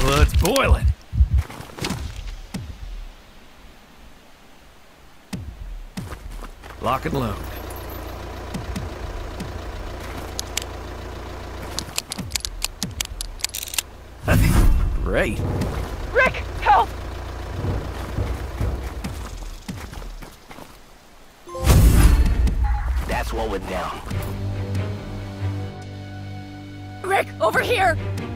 Well, it's boiling. Lock and load. Great. Rick, help! That's what went down. Rick, over here!